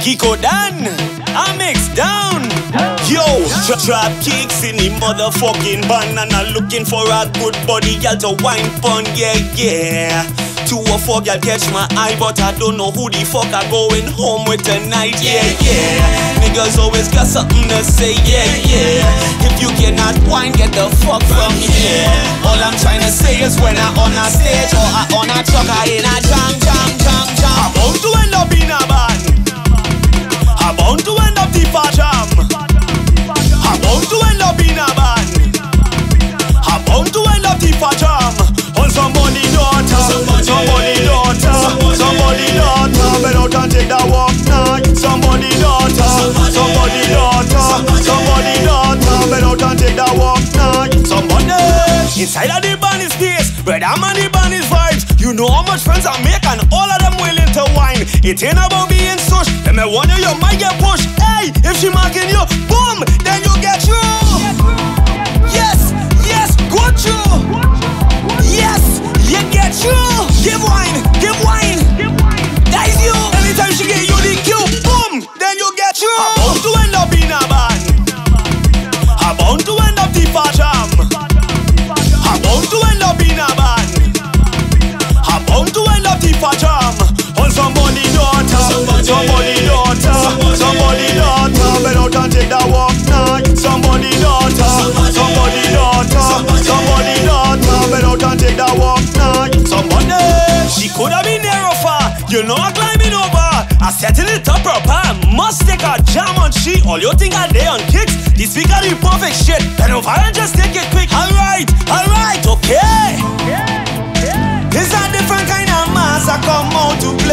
Kiko Dan, I mix down. Yo, drop kicks in the motherfucking banana, looking for a good body girl to wine pon, yeah. 2 or 4 girl catch my eye, but I don't know who the fuck I going home with tonight, yeah. Niggas always got something to say, yeah. If you cannot wine, get the fuck from here. All I'm trying to say is when I on a stage or I on a truck, I in a jam. I'm bound to end up in a band. I'm bound to end up deep a jam. I'm bound to end up in a band. I'm bound to end up deep a jam. On somebody daughter, somebody daughter, better out and take that walk now. Somebody daughter, somebody daughter, better out and take that walk now. Somebody inside of the band is space, where that man the band is vibes. You know how much friends I make and all of them willing to whine. It ain't about being sush, let me warn you, you might get pushed. Hey, if she marking you, boom, then you get through. Yes, go through. Yes, you get through. Give wine. That is you. Anytime she get you the cue, boom, then you get through. I'm bound to end up in a band. I'm bound to end up deep a jam. I'm bound to end up in a band. I'm bound to end up deep a jam. On somebody daughter, somebody daughter, better out and take that walk now. Somebody daughter, somebody daughter, better out and take that walk now. Somebody, she could have been there far. You know I'm climbing over. I settle it up proper. Must take a jam on she. All you think are there on kicks. This week are the perfect shit. Then over and just take it quick. Alright, okay. It's a different kind of mass I come out to play.